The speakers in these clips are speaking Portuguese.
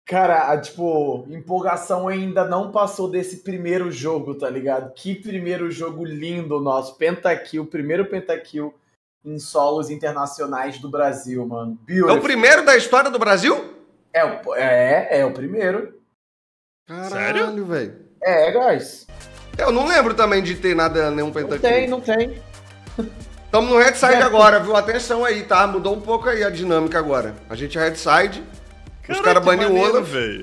Cara, tipo, empolgação ainda não passou desse primeiro jogo, tá ligado? Que primeiro jogo lindo nosso. Pentakill, primeiro pentakill em solos internacionais do Brasil, mano. É o primeiro da história do Brasil? É o primeiro. Caralho, velho. Guys. Eu não lembro também de ter nenhum pentakill. Não tem. Estamos no Redside agora, viu? Atenção aí, tá? Mudou um pouco aí a dinâmica agora. A gente é Redside. Os caras baniram o Olaf, velho.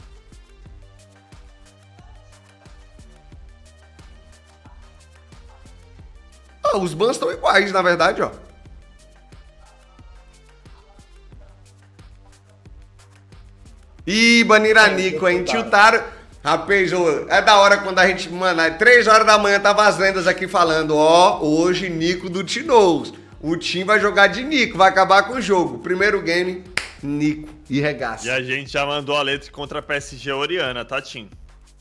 Os bans estão iguais, na verdade, ó. Ih, baniram a Nico, hein? Tiltaram. Rapaz, é da hora quando a gente, mano, 3 horas da manhã tava as lendas aqui falando, ó, hoje Nico do Tinoz. O time vai jogar de Nico, vai acabar com o jogo. Primeiro game, Nico e regaça. E a gente já mandou a letra contra a PSG Oriana, tá, Tim?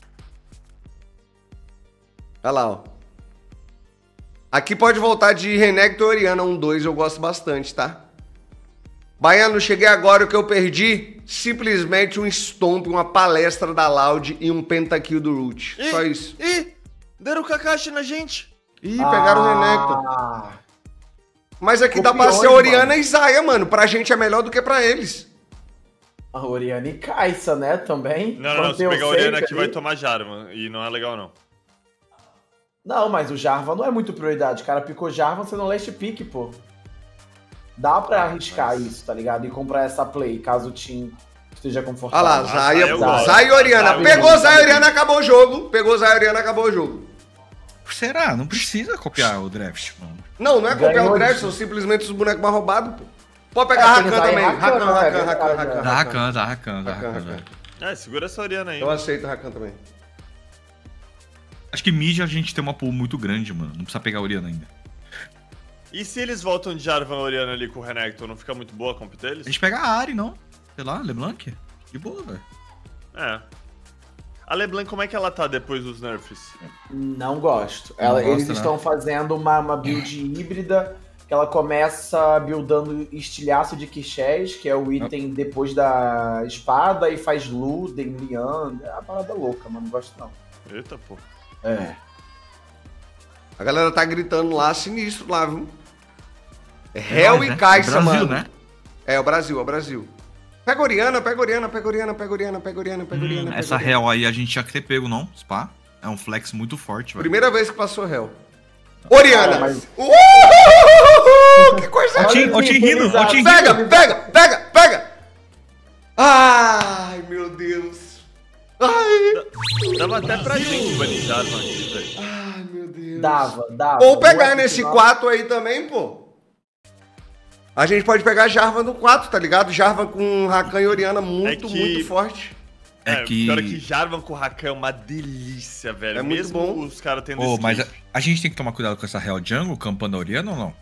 Olha lá, ó. Aqui pode voltar de Renekton Oriana 1-2, eu gosto bastante, tá? Baiano, cheguei agora, o que eu perdi? Simplesmente um stomp, uma palestra da Loud e um pentakill do Root. Só isso. Deram o Kakashi na gente. Pegaram o Renekton. Mas aqui dá pra ser Oriana e Zaya, mano. Pra gente é melhor do que pra eles. A Oriana e Kai'Sa, né, também. Não, se pegar a Oriana aqui vai tomar Jarvan. E não é legal, não. Não, mas o Jarvan não é muito prioridade. O cara picou Jarvan, você não last pick, pô. Dá pra arriscar isso, tá ligado? E comprar essa play, caso o team esteja confortável. Olha lá, Zaya e Oriana. Pegou Zaya e Oriana, acabou o jogo. Pegou Zaya e Oriana, acabou o jogo. Será? Não precisa copiar o draft, mano. Não é copiar o draft, são simplesmente os bonecos mais roubados, pô. Pode pegar Rakan também. Rakan. Dá Rakan. Segura essa Oriana aí. Eu aceito Rakan também. Acho que mid a gente tem uma pool muito grande, mano. Não precisa pegar a Oriana ainda. E se eles voltam de Jarvan Oriana ali com o Renekton, não fica muito boa a comp deles? A gente pega a Ahri, não? Sei lá, LeBlanc? De boa, velho. A LeBlanc, como é que ela tá depois dos nerfs? Não gosto. Eles estão fazendo uma build híbrida, que ela começa buildando estilhaço de Quichés, que é o item depois da espada, e faz Luden, Lian. É uma parada louca, mas não gosto não. Eita, pô. A galera tá gritando lá, sinistro lá, viu? Hell e Kai'Sa, mano. Né? É o Brasil. Pega Oriana. Essa Hell aí a gente tinha que ter pego, não? Spa? É um flex muito forte, velho. Primeira vez que passou Hell. Oriana! Que coisa linda! Ó, Tinguino! Pega! Ai, meu Deus! Ai! Dava até pra gente banir Jarvan aqui, velho. Ai, meu Deus. Dava. Ou pegar nesse 4 aí também, pô. A gente pode pegar Jarvan no 4, tá ligado? Jarvan com Rakan e Oriana muito forte. Pior que Jarvan com Rakan é uma delícia, velho. É muito bom. Os caras tendo mas a gente tem que tomar cuidado com essa Real Jungle, campando a Oriana ou não?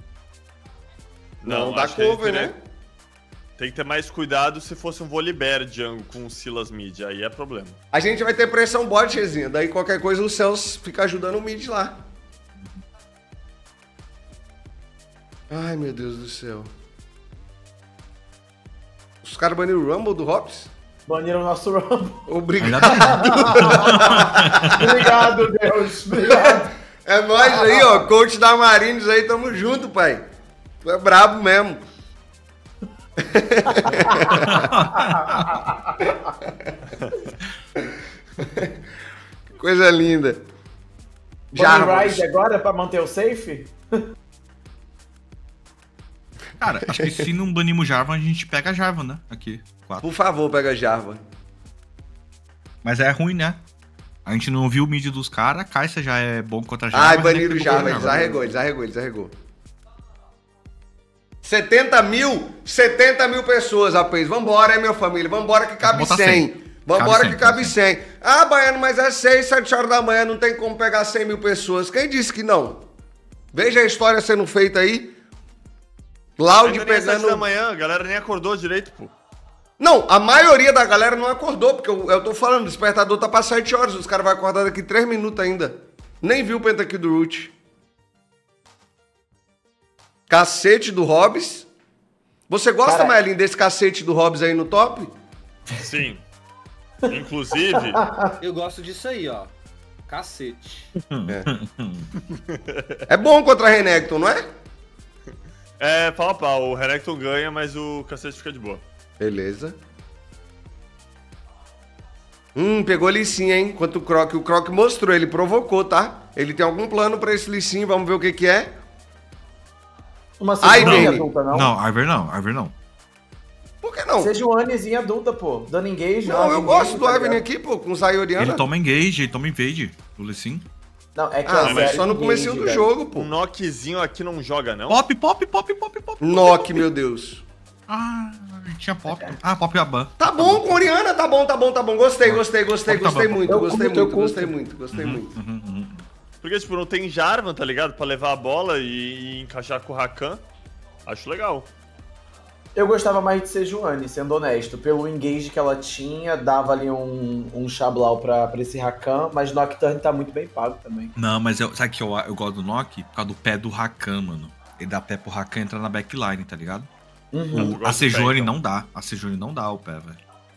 Não dá cover, né? Tem que ter mais cuidado se fosse um Volibear jungle com Silas mid, aí é problema. A gente vai ter pressão bot, Rezinha. Daí qualquer coisa o Celso fica ajudando o mid lá. Ai, meu Deus do céu. Os caras baniram o Rumble do Hobbs? Baniram o nosso Rumble. Obrigado. Obrigado, Deus. Obrigado. É nóis aí, ó. Coach da Marines aí, tamo junto, pai. Tu é brabo mesmo. Que coisa linda. Bunny Rise agora pra manter o safe? Cara, acho que se não banimos Jarvan, a gente pega a Jarvan, né? Aqui, 4. Por favor, pega Jarvan. Mas é ruim, né? A gente não viu o mid dos caras, a Kai'Sa já é bom contra a Jarvan. Ai, baniram o Jarvan, ele desarregou. 70 mil pessoas, rapaz. Vambora, hein, minha família. Vambora que cabe 100. Vambora que cabe 100. Ah, Baiano, mas é 6, 7 horas da manhã, não tem como pegar 100 mil pessoas. Quem disse que não? Veja a história sendo feita aí. Loud pegando... 7 da manhã, a galera nem acordou direito, pô. Não, a maioria da galera não acordou, porque eu tô falando, o despertador tá pra 7 horas, os caras vão acordar daqui 3 minutos ainda. Nem viu o pentakill do Root. Cacete do Hobbs. Você gosta, Merlin, desse cacete do Hobbs aí no top? Sim. Inclusive... Eu gosto disso aí, ó. Cacete. É bom contra a Renekton, não é? É, pau a pau. O Renekton ganha, mas o cacete fica de boa. Beleza. Pegou Lee Sin, hein? Enquanto o Croc mostrou, ele provocou, tá? Ele tem algum plano pra esse Lee Sin, vamos ver o que que é. Uma Sejuani adulta, não? Não, Ivern não. Por que não? Sejuanizinha adulta, pô. Dando engage. Não, eu gosto do Ivern aqui, pô, com o Sayoriana. Ele toma engage, ele toma invade do Lee Sin. Não, é que mas só no comecinho do jogo, pô. Um Nockzinho aqui não joga, não? Pop. Nock, meu Deus. Ah, tinha pop. Ah, pop Aban. Tá bom com Oriana, tá bom. Gostei muito. Porque, tipo, não tem Jarvan, tá ligado? Pra levar a bola e encaixar com o Rakan. Acho legal. Eu gostava mais de Sejuani, sendo honesto. Pelo engage que ela tinha, dava ali um Xablau pra esse Rakan, mas Nocturne tá muito bem pago também. Não, mas sabe que eu gosto do Nock? Por causa do pé do Rakan, mano. Ele dá pé pro Rakan entrar na backline, tá ligado? A Sejuani não dá. A Sejuani não dá o pé, velho.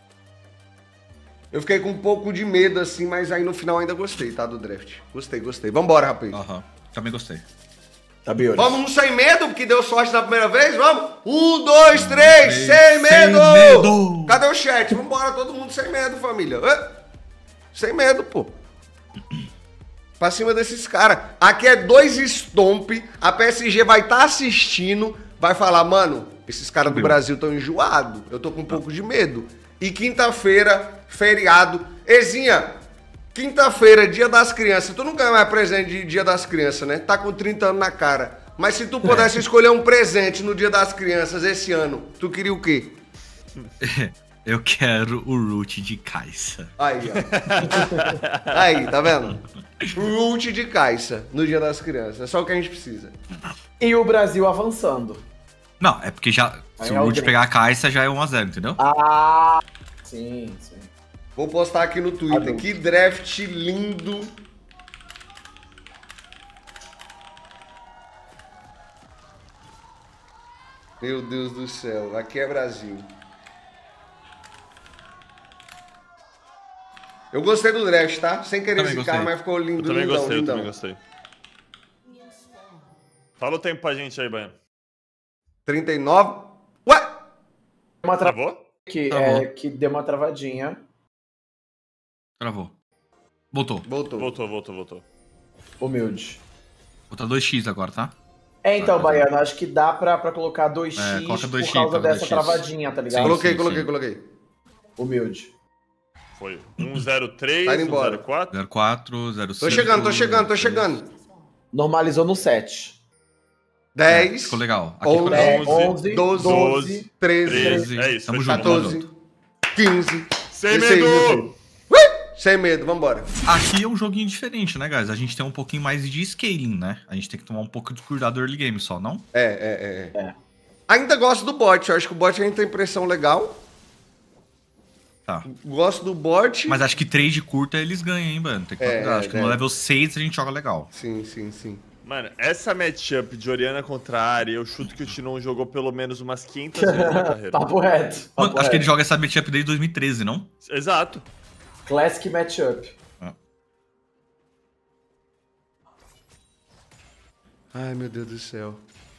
Eu fiquei com um pouco de medo, assim, mas aí no final ainda gostei, tá? Do draft. Gostei. Vambora, rapaz. Também gostei. Tá, Biori. Vamos um sem medo, porque deu sorte na primeira vez? Vamos? 1, 2, 3, sem medo! Cadê o chat? Vambora, todo mundo sem medo, família. Sem medo, pô. Pra cima desses caras. Aqui é 2 stomp, a PSG vai estar assistindo, vai falar, mano, esses caras do Brasil estão enjoados. Eu tô com um pouco de medo. E quinta-feira, feriado. Ezinha, quinta-feira, dia das crianças. Tu não ganha mais presente de dia das crianças, né? Tá com 30 anos na cara. Mas se tu pudesse escolher um presente no dia das crianças esse ano, tu queria o quê? Eu quero o root de Kai'Sa. Aí, ó. Aí, tá vendo? Root de Kai'Sa no dia das crianças. É só o que a gente precisa. E o Brasil avançando. Não, é porque já. Se o root pegar a Kai'Sa, já é 1x0, entendeu? Ah, sim. Vou postar aqui no Twitter. Que draft lindo. Meu Deus do céu. Aqui é Brasil. Eu gostei do draft, tá? Sem querer zicar, mas ficou lindo. Eu também gostei. Fala o tempo pra gente aí, Banha. 39. Ué? Travou? Que deu uma travadinha. Travou. Voltou. Humilde. Botar 2x agora, tá? Então, Baiano, acho que dá pra colocar 2x coloca 2x, por causa dessa 2x. travadinha, tá ligado? Coloquei. Humilde. Foi 103, Tá indo embora. 104. 04, 05. Tô chegando. Normalizou no 7. 10. Ficou legal. Aqui 11, 12, 13, É isso, Tamo fechou. junto. 14, 15. Sem 16, medo! Sem medo, vambora. Aqui é um joguinho diferente, né, guys? A gente tem um pouquinho mais de scaling, né? A gente tem que tomar um pouco de cuidado early game só, não? Ainda gosto do bot. Eu acho que o bot ainda tem impressão legal. Tá. Gosto do bot. Mas acho que trade curta eles ganham, hein, mano? Tem que tomar cuidado. Acho que no level 6 a gente joga legal. Sim. Mano, essa matchup de Oriana contra a Ahri, eu chuto que o Tinon jogou pelo menos umas 500 vezes na carreira. Papo reto. Mano, acho que ele joga essa matchup desde 2013, não? Exato. Classic matchup. Ai, meu Deus do céu.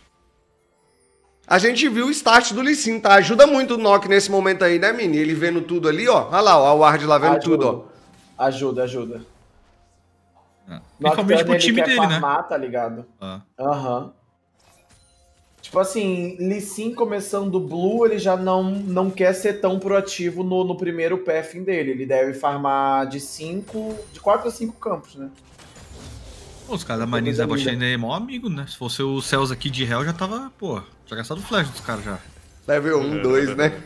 A gente viu o start do Lee Sin, tá? Ajuda muito o Nock nesse momento aí, né, Mini? Ele vendo tudo ali, ó. Olha lá, ó, o Ward lá vendo tudo, ó. Ajuda. Principalmente pro time dele, farmar, né? Tá ligado? Tipo assim, Lee Sin começando Blue, ele já não quer ser tão proativo no primeiro pathing dele. Ele deve farmar de 4 a 5 campos, né? Pô, os caras da Marines da Botlane é mó amigo, né? Se fosse o Cells aqui de Hell, já tava, pô, já gastado o flash dos caras já. Level 1, 2, né?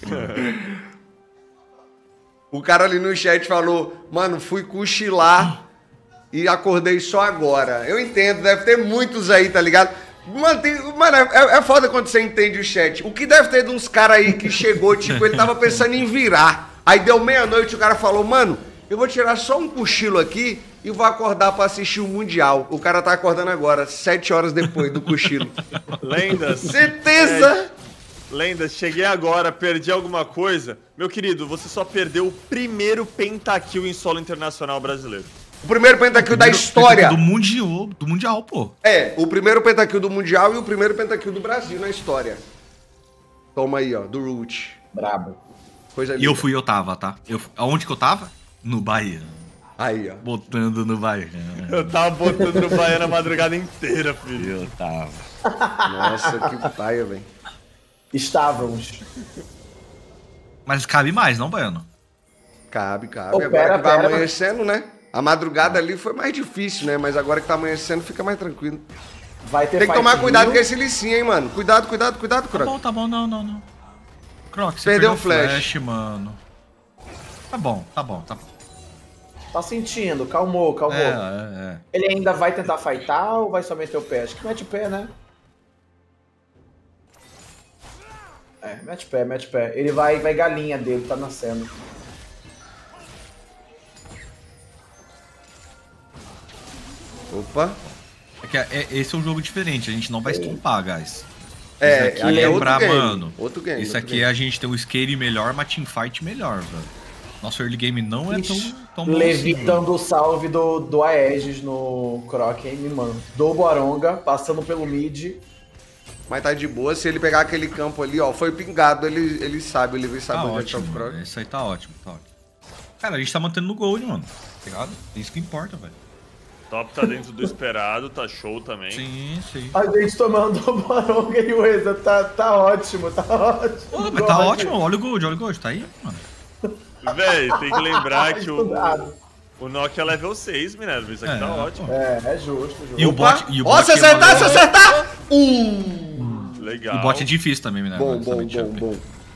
O cara ali no chat falou, mano, fui cochilar e acordei só agora. Eu entendo, deve ter muitos aí, tá ligado? Mano, é foda quando você entende o chat. O que deve ter de uns caras aí que chegou, tipo, ele tava pensando em virar. Aí deu meia-noite, o cara falou, mano, eu vou tirar só um cochilo aqui e vou acordar pra assistir o Mundial. O cara tá acordando agora, 7 horas depois do cochilo. Lendas. Certeza! Lenda, cheguei agora, perdi alguma coisa. Meu querido, você só perdeu o primeiro pentakill em solo internacional brasileiro. O primeiro pentakill da história. Do mundial, pô. É, o primeiro pentakill do Mundial e o primeiro pentakill do Brasil na história. Toma aí, ó, do Root. Brabo. Coisa linda. E eu tava, tá? Aonde que eu tava? No Bahia. Aí, ó. Botando no Bahia. Eu tava botando no Bahia a madrugada inteira, filho. Eu tava. Nossa, que paia, velho. Estávamos. Mas cabe mais, não, Baiano? Cabe. Ô, Agora pera, que vai pera. amanhecendo, né? A madrugada ali foi mais difícil, né? Mas agora que tá amanhecendo, fica mais tranquilo. Vai ter Tem que tomar Fight cuidado Rio. com esse licinho, hein, mano. Cuidado, Croc. Tá bom, não. Croc, você Perdeu perdeu o flash, mano. Tá bom. Tá sentindo, calmou. É. Ele ainda vai tentar fightar ou vai só meter o pé? Acho que mete o pé, né? É, mete o pé. Ele vai galinha dele, tá nascendo. Opa. Esse é um jogo diferente, a gente não vai estompar, guys. É, Isso aqui aqui é outro lembrar, game. mano. Outro game. Isso outro aqui game. a gente tem um scale melhor, uma teamfight melhor, velho. Nosso early game não é tão bom Levi assim, dando o salve do Aegis no Croc, hein, mano. Do Boronga, passando pelo mid. Mas tá de boa. Se ele pegar aquele campo ali, ó, foi pingado, ele sabe, ele vai Tá saber onde é que tá o ótimo, Croc. mano. Isso aí tá ótimo. Cara, a gente tá mantendo no gold, mano. Tá ligado? É isso que importa, velho. Top tá dentro do esperado, tá show também. Sim. A gente tomando o Boronga e o Eza, tá ótimo. Pô, mas tá ótimo, olha o gold, tá aí, mano. Véi, tem que lembrar que Estudado. o Nokia é level 6, Minerva. Isso aqui tá ótimo. É justo. E o Opa! bot. Ó, se acertar! Legal. O bot é difícil também, né? Bom.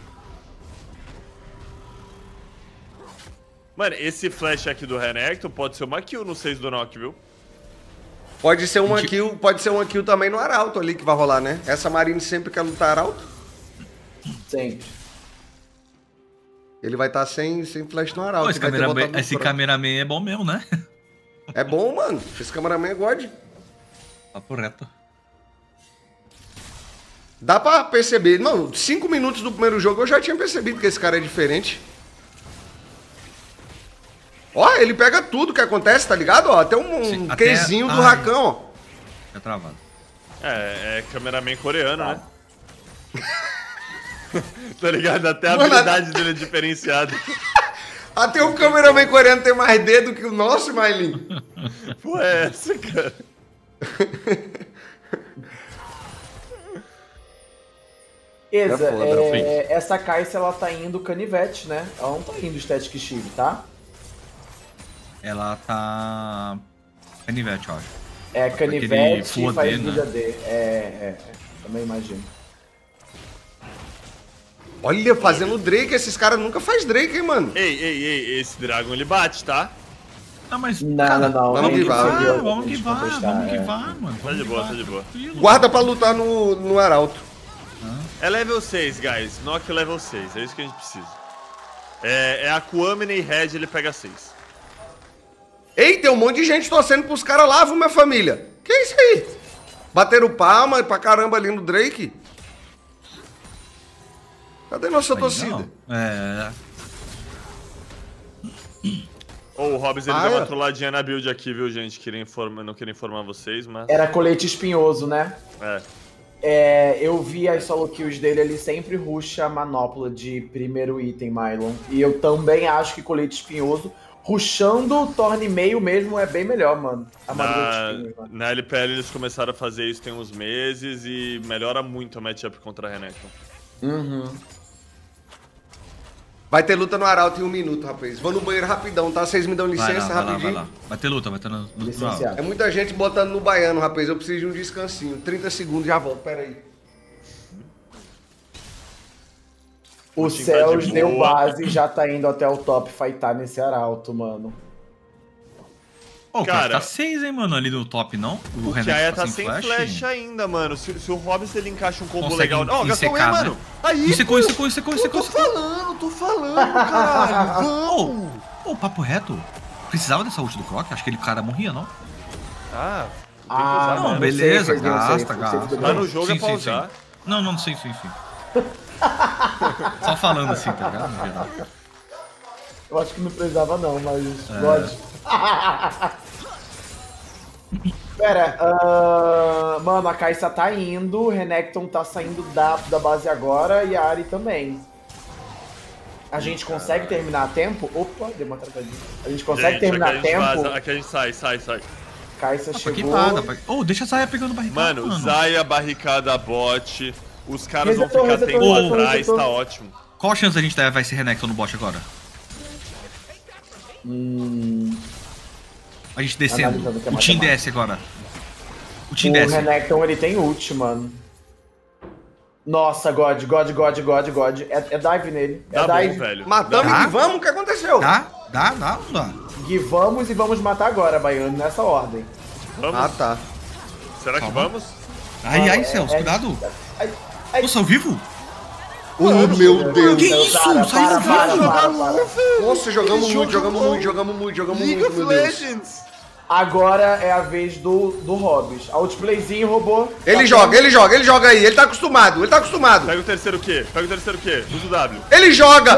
Mano, esse flash aqui do Renekton pode ser uma kill no 6 do Nokia, viu? Pode ser uma kill também no Arauto ali que vai rolar, né? Essa Marine sempre quer lutar Arauto. Sempre. Ele vai estar sem flash no Arauto. Pô, esse cameraman é bom mesmo, né? É bom, mano. Esse cameraman é God. Papo reto. Dá pra perceber. Não, 5 minutos do primeiro jogo eu já tinha percebido que esse cara é diferente. Ó, ele pega tudo que acontece, tá ligado? Ó, até um Qzinho do Rakan, ó. Fica travado. É cameraman coreano, né? Tá ligado? Até a Mano, habilidade dele é diferenciada. Até o cameraman coreano tem mais dedo que o nosso, Mailin. Pô, é essa, cara? Eza, É foda, essa Kai'Sa, ela tá indo canivete, né? Ela não tá indo Static Shield, tá? Ela tá. Canivete, eu acho. É, canivete Full e faz AD, né? build AD. Também imagino. Olha, fazendo Drake, esses caras nunca faz Drake, hein, mano. Ei, esse Dragon ele bate, tá? Não, mas. Não. vamos que vai, Vamos que vai, mano. Tá de boa, tá de boa. Guarda pra lutar no Arauto. É level 6, guys. Nokia level 6, é isso que a gente precisa. É a Kuamine e Red, ele pega 6. Ei, tem um monte de gente torcendo pros caras lá, viu, minha família? Que isso aí? Bateram palma pra caramba ali no Drake. Cadê nossa torcida? O Hobbs, ele deu uma trolladinha na build aqui, viu, gente? Não queria informar vocês, mas... Era colete espinhoso, né? Eu vi as solo kills dele, ele sempre rusha a manopla de primeiro item, Mylon. E eu também acho que colete espinhoso, rushando o torne meio mesmo, é bem melhor, mano. Na LPL eles começaram a fazer isso tem uns meses e melhora muito a matchup contra a Renekton. Vai ter luta no Arauto em 1 minuto, rapaz. Vou no banheiro rapidão, tá? Vocês me dão licença rapidinho? Vai lá. Vai ter luta no Licenciado. É muita gente botando no baiano, rapaz. Eu preciso de um descansinho. 30 segundos, já volto. Pera aí. O Cells deu base e já tá indo até o top fightar nesse Arauto, mano. Pô, cara, tá 6, hein, mano, ali no top, não? O Renekton tá sem flash ainda, mano. Se o Hobbs ele encaixa um combo legal... Ó, gastou E, mano. Aí, secou. Tô falando, caralho. Vamos. Ô, papo reto. Precisava dessa ult do Croc? Acho que ele cara morria, não? Não, beleza, gasta. Tá no jogo, é pra usar. Não, sim. Só falando assim, tá ligado? No geral. Eu acho que não precisava não, mas God. Pera, mano, a Kai'Sa tá indo, o Renekton tá saindo da base agora e a Ahri também. A gente consegue terminar a tempo? Opa, deu uma travadinha. A gente consegue terminar a tempo? Aqui a gente sai. Kai'Sa chegou. Oh, deixa a Zaya pegando barricada, mano. Zaya, barricada, bot. Os caras vão ficar tempo atrás, tá ótimo. Qual a chance da gente vai ser Renekton no bot agora? A gente descendo. O Team desce agora. O Team desce. O Renekton, ele tem ult, mano. Nossa, God. É dive nele. Dá dive. bom, velho. Matamos e vamos, o que aconteceu? Dá, não dá. Vamos e vamos matar agora, Baiano, nessa ordem. Vamos? Ah, tá. Será que vamos? Ai, Celso, cuidado. Nossa, ao vivo? Oh, meu Deus. Que isso? Saiu vivo. Nossa, jogamos muito, League of meu Deus. Legends. Agora é a vez do Hobbs. Outplayzinho roubou. Ele joga aí, ele tá acostumado. Pega o terceiro Q. Usa o W. Ele joga!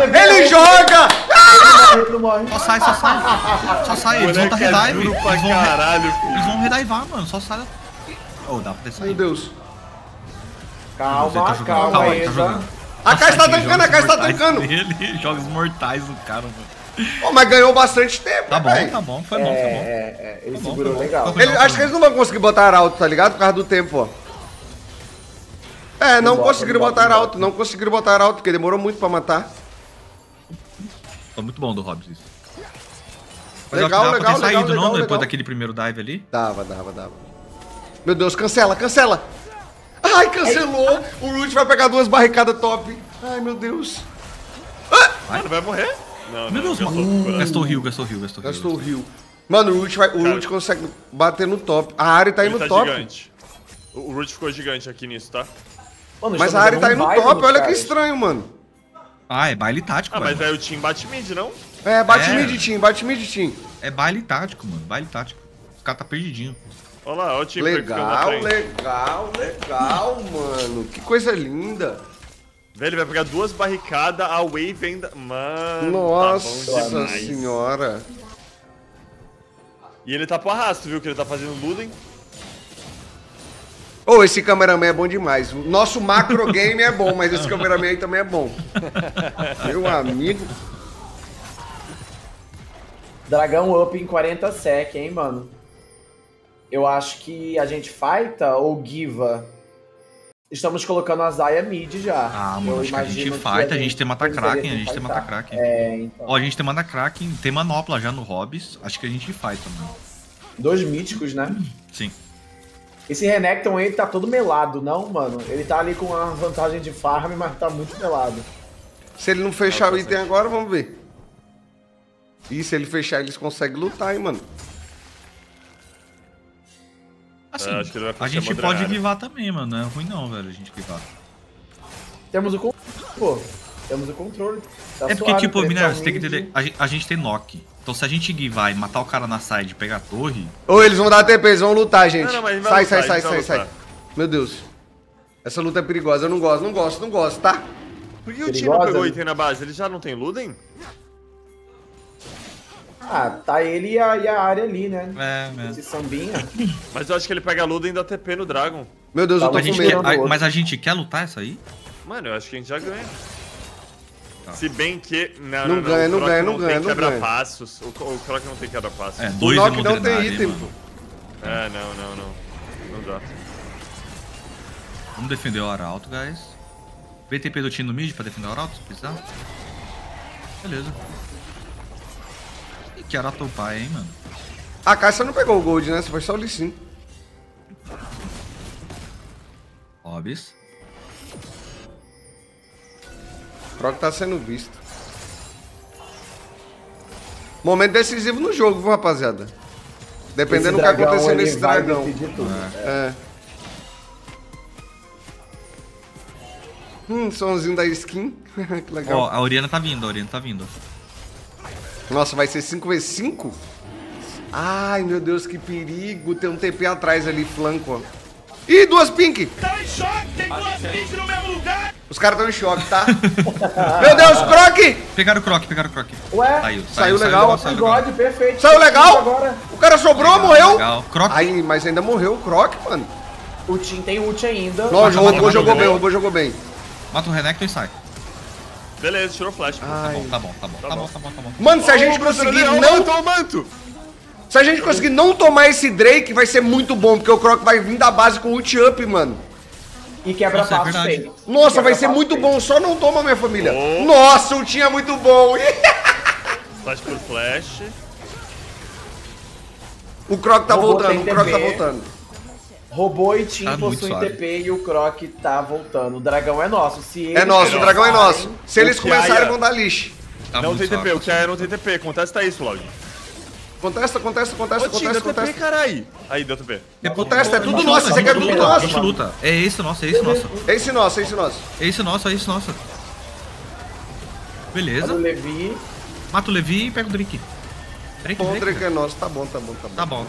Ele morre. Só sai. Eles vão dar revive. Eles vão redaivar, mano. Só sai. Oh, dá pra descer. Meu Deus. Calma, ele tá jogando. A Kai'Sa tá tancando. Ele joga os mortais do cara, mano. Oh, mas ganhou bastante tempo, Tá velho. bom. Foi bom. Ele segurou legal. Acho que eles não vão conseguir botar alto, tá ligado? Por causa do tempo, ó. Não conseguiram botar alto, porque demorou muito pra matar. Foi muito bom do Hobbs isso. Mas Legal, dava pra ter saído, não? legal. Depois daquele primeiro dive ali? Dava. Meu Deus, cancela. Ai, cancelou. O Root vai pegar 2 barricadas top. Ai, meu Deus. Mano, vai morrer? Não, Meu Deus, mano. Gastou o heal. Mano, o Root consegue bater no top. A Ahri tá indo no top. Gigante. O Root ficou gigante aqui nisso, tá? Mano, Mas a Ahri tá indo no top, olha que estranho, mano. É baile tático, mas aí o Team bate mid, não? Bate mid team. É baile tático, mano. Baile tático. Os caras tá perdidinho. Olha lá, olha o time Legal, mano. Que coisa linda. Velho, ele vai pegar 2 barricadas, a wave ainda... Mano, nossa tá bom senhora. E ele tá pro arrasto, viu? Que ele tá fazendo Luden. Esse cameraman é bom demais. O nosso macro game é bom, mas esse cameraman aí também é bom. Meu amigo. Dragão up em 40 sec, hein, mano? Eu acho que a gente fighta ou giva? Estamos colocando a Zaya mid já. Mano, acho que a gente fighta, a gente tem Mata-Kraken, então. Ó, a gente tem Mata-Kraken, tem Manopla já no Hobbs. Acho que a gente fighta, mano. 2 míticos, né? Sim. Esse Renekton, ele tá todo melado, não, mano? Ele tá ali com uma vantagem de farm, mas tá muito melado. Se ele não fechar o item agora, vamos ver. E se ele fechar, eles conseguem lutar, hein, mano. Assim, a gente pode givar também, mano. Não é ruim não, velho, a gente givar. Temos o controle, pô. Temos o controle. Tá porque, suave, tipo, Minério, você tem que entender. A gente tem Nock. Então se a gente givar e matar o cara na side e pegar a torre... Ou eles vão dar TP, eles vão lutar, gente. Sai. Meu Deus. Essa luta é perigosa, eu não gosto, tá? Por que o time não pegou item na base? Ele já não tem Luden? Tá ele e a área ali, né? Esse sambinha. Mas eu acho que ele pega a Luden e dá TP no Dragon. Meu Deus, eu tô com medo. Mas a gente quer lutar essa aí? Mano, eu acho que a gente já ganha. Se bem que... Não ganha. Não tem quebra-passos. O Croc não tem quebra-passos. O Nock não tem item, pô. Não dá. Vamos defender o Arauto, guys. VTP do time no mid pra defender o Arauto, se precisar. Beleza. E que Arauto pai, hein, mano? A Kai'Sa não pegou o gold, né? Foi só o Lee Sin. Hobbs. O Croc tá sendo visto. Momento decisivo no jogo, viu, rapaziada? Dependendo do que acontecer nesse dragão. Somzinho da skin. Que legal. Ó, a Orianna tá vindo, Nossa, vai ser 5v5? Ai, meu Deus, que perigo. Tem um TP atrás ali, flanco, ó. Ih, 2 pink! Tá em choque, tem 2 pink no mesmo lugar! Os caras estão em choque, tá? Meu Deus, Croc! Pegaram o Croc. Ué? Saiu legal. God, perfeito. Saiu legal? Agora. O cara sobrou, morreu? Legal. Croc. Aí, mas ainda morreu o Croc, mano. O Tim tem ult ainda. Nossa, o robô jogou bem. Mata o Renekton e sai. Beleza, tirou flash. Tá bom. Mano, se a gente conseguir não... manto! Se a gente conseguir não tomar esse Drake, vai ser muito bom, porque o Croc vai vir da base com ult up, mano. E quebra Nossa, é passo verdade. feio. Nossa, vai ser muito bom, só não toma, minha família. Nossa, o Tim é muito bom. Flash por flash. O Croc tá Robô voltando, tem Robô e Tim Tá muito possuem suave. TP e o Croc tá voltando. O dragão é nosso. Se eles É nosso, o dragão é nosso. Se eles O começarem, Kiaya- vão dar lixo. Tá Não muito tem suave, TP, o tá Kiaya não tem TP. Contesta isso, Claudio. Contesta. Ô, Tim, deu TP, carai. Aí, deu TP. Contesta, é tudo suave. nosso, você quer tudo A nosso. gente luta. É esse nosso. É esse nosso. É esse nosso. Beleza. Olha o Levi. Mata o Levi e pega o Drake. Bom, o Drake é nosso, tá bom. Tá bom.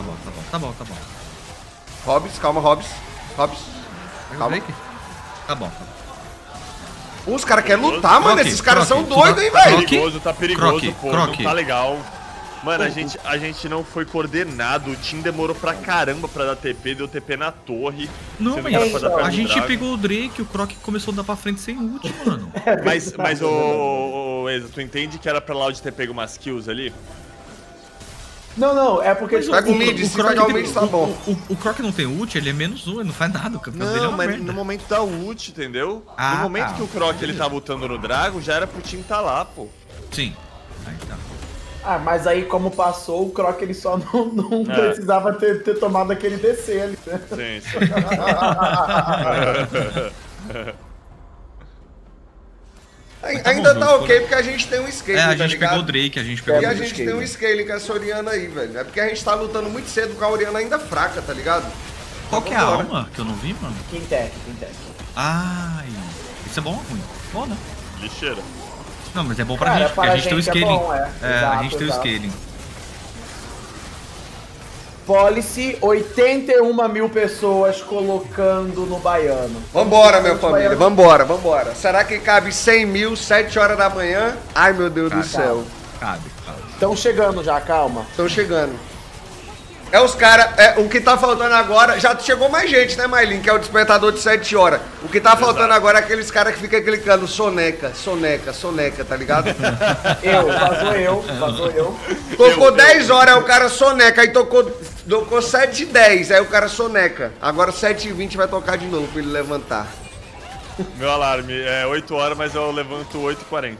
Hobbs, calma, Hobbs. Pega o Calma. Drake. Tá bom. Os caras querem lutar, mano. Croc, Esses caras Croc, são doidos, hein, Croc. velho. Tá perigoso, pô. Croc. Não tá legal. Mano, a gente não foi coordenado. O Tim demorou pra caramba pra dar TP, deu TP na torre. Não, sendo mas que era pra dar perto a do gente Drago. pegou o Drake, o Croc começou a dar pra frente sem ult, mano. Mas ô, Eza, tu entende que era pra Loud ter pego umas kills ali? Não, é porque... Pega o mid, se pegar o mid tá bom. O Croc não tem ult, ele é menos 1, ele não faz nada, o campeão dele é Não, uma mas merda. no momento da ult, entendeu? Ah, no momento tá. que o Croc ele tava lutando no Dragon, já era pro Tim tá lá, pô. Sim. Aí tá. Ah, mas aí como passou, o Croc ele só não precisava ter tomado aquele DC ali, né? Sim. Ainda bom, tá junto, ok, porque a gente tem um scaling, A tá gente ligado? pegou o Drake, a gente pegou E o a Drake. gente tem um scaling com essa Oriana aí, velho. É porque a gente tá lutando muito cedo com a Oriana ainda fraca, tá ligado? Qual que é a alma que eu não vi, mano? Quintec. Ai, isso é bom ou ruim? Bom, né? Lixeira. Não, mas é bom pra Cara, gente, porque para a gente tem o é scaling. bom, a Exato, gente tem o exato. scaling. Policy, 81 mil pessoas colocando no Baiano. Vambora, minha família, vambora. Será que cabe 100 mil, 7 horas da manhã? Ai, meu Deus do céu. Cabe. Estão chegando já, calma. Estão chegando. É os caras, o que tá faltando agora, já chegou mais gente, né, Maylin, que é o despertador de 7 horas. O que tá faltando agora é aqueles caras que ficam clicando soneca, tá ligado? Vazou eu. Tocou 10 horas, aí o cara soneca, aí tocou 7h10, aí o cara soneca. Agora 7h20 vai tocar de novo pra ele levantar. Meu alarme é 8 horas, mas eu levanto 8h40.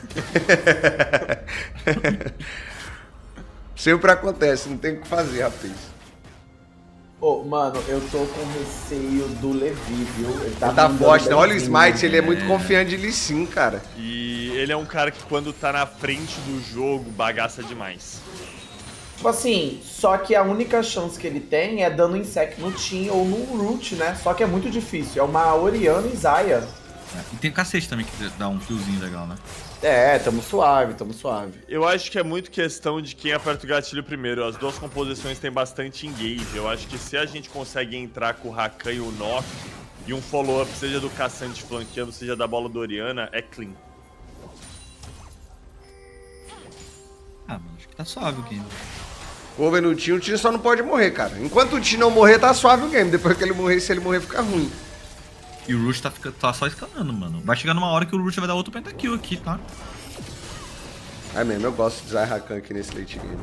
Sempre acontece, não tem o que fazer, rapaz. Ô, mano, eu tô com receio do Levi, viu? Ele Tá mandando forte, né? Olha o benzinho. Smite, ele é muito confiante de Lee Sin, cara. E ele é um cara que quando tá na frente do jogo, bagaça demais. Tipo assim, só que a única chance que ele tem é dando insect no Tim ou no Root, né? Só que é muito difícil. É uma Oriana e Zaya. E tem o cacete também que dá um killzinho legal, né? É, tamo suave. Eu acho que é muito questão de quem aperta o gatilho primeiro. As duas composições têm bastante engage. Eu acho que se a gente consegue entrar com o Rakan e o Nock e um follow-up, seja do Caçante flanqueando, seja da bola do Oriana, é clean. Ah, mano, acho que tá suave o game. Over no Tim, o Tim só não pode morrer, cara. Enquanto o Tim não morrer, tá suave o game. Depois que ele morrer, se ele morrer, fica ruim. E o Rush tá só escalando, mano. Vai chegar numa hora que o Rush vai dar outro pentakill aqui, tá? É mesmo, eu gosto de usar Rakan aqui nesse late game.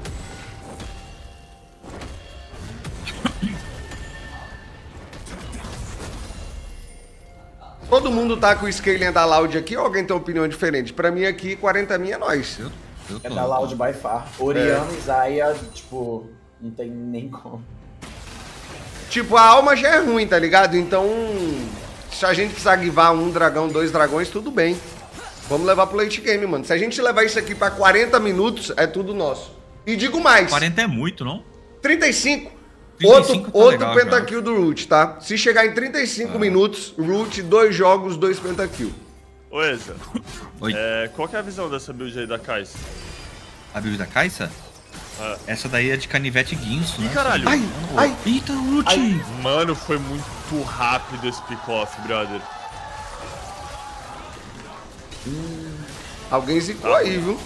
Todo mundo tá com o scaling da Loud aqui ou alguém tem uma opinião diferente? Pra mim aqui, 40 mil é nóis. Eu É tô. da Loud by far. Oriana e Zaya, tipo, não tem nem como. Tipo, a alma já é ruim, tá ligado? Então, se a gente precisar guivar um dragão, 2 dragões, tudo bem. Vamos levar pro late game, mano. Se a gente levar isso aqui pra 40 minutos, é tudo nosso. E digo mais. 40 é muito, não? 35. 35 tá outro legal, pentakill do Root, tá? Se chegar em 35 minutos, Root, 2 jogos, 2 pentakill. Ô, Eza, Oi. qual que é a visão dessa build aí da Kai'Sa? A build da Kai'Sa? Ah. Essa daí é de canivete guinso, né? Ih, caralho. Ai. Eita, Ruth! Mano, foi muito rápido esse pick-off, brother. Alguém zicou aí, viu?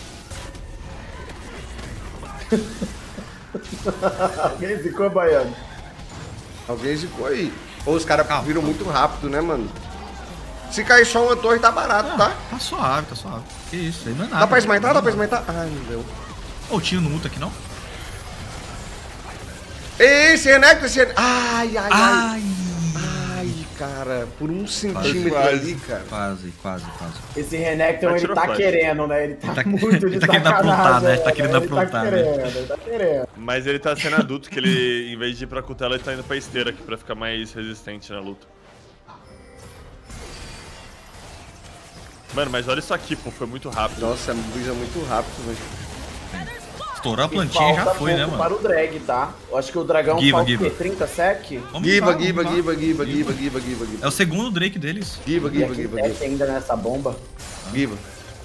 Alguém zicou, Baiano? Alguém zicou aí. Ou os caras viram muito rápido, né, mano? Se cair só uma torre, tá barato, tá? Tá suave, tá suave. Que isso, aí não é nada. Dá pra esmaitar? Dá pra esmaitar? Ai, não deu. Ô, tinha no ult aqui, não? Esse Renekton, esse Renekton. Ai, cara. Por um centímetro ali, cara. Quase. Esse Renekton, ele tá flash. querendo, né? Ele tá muito de ele tá querendo aprontar, né? Tá querendo aprontar, né? Ele tá querendo. Mas ele tá sendo adulto, que ele, em vez de ir pra cutela, ele tá indo pra esteira aqui pra ficar mais resistente na luta. Mano, mas olha isso aqui, pô, foi muito rápido. Nossa, a brisa é muito rápido, velho. Estourou a plantinha e já foi, né, mano? Para o drag, tá? Eu acho que o dragão falta o quê? 30 sec? Giva. É o segundo Drake deles. Giva. Ainda nessa bomba. Giva.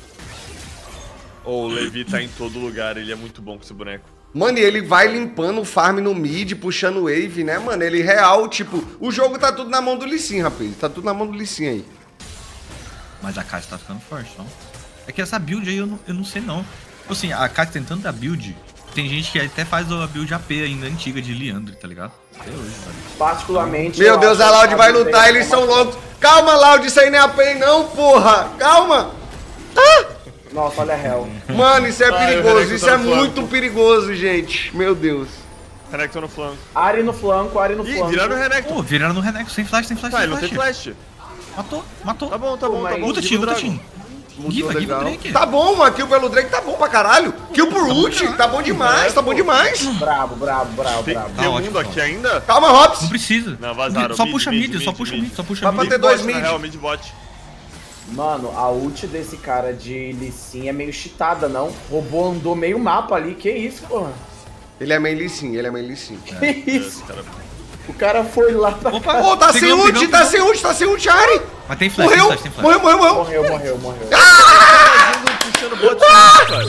O Levi tá em todo lugar, ele é muito bom com esse boneco. Mano, e ele vai limpando o farm no mid, puxando wave, né, mano? Ele real, tipo, o jogo tá tudo na mão do Lee Sin, rapaz. Tá tudo na mão do Lee Sin aí. Mas a Kate tá ficando forte, não? É que essa build aí eu não sei, não. Tipo assim, a Kate tem tanta build, tem gente que até faz a build AP ainda antiga de Liandry, tá ligado? Até hoje, velho. Particularmente... Meu Deus, a Loud vai lutar, eles são loucos. Calma, Loud, isso aí não é AP não, porra. Calma. Nossa, olha a Hell. Mano, isso é perigoso, Renekton isso tá é no flanco. muito perigoso, gente. Meu Deus. Renekton no flanco. Ari no flanco. Ih, viraram o Renekton. Pô, viraram no Renekton, sem flash. Tá, ele não tem flash. Matou. Tá bom. Luta, time. Giva Drake. Tá bom, uma kill pelo Drake tá bom pra caralho. Kill por ult, tá bom demais, tá bom demais. Brabo. Tem um mundo aqui ainda? Calma, Hops. Não precisa. Não, vazaram. Só puxa mid, só puxa mid. Dá pra ter dois mid. Mid bot. Mano, a ult desse cara de Lee Sin é meio cheatada, não? O robô andou meio mapa ali. Que isso, porra? Ele é main Lee Sin. Que isso? O cara foi lá pra... Opa, Ô, tá sem ult, tá sem ult, Ari. Mas tem flash, Morreu, tem flash. morreu. Morreu. Puxando bot, cara.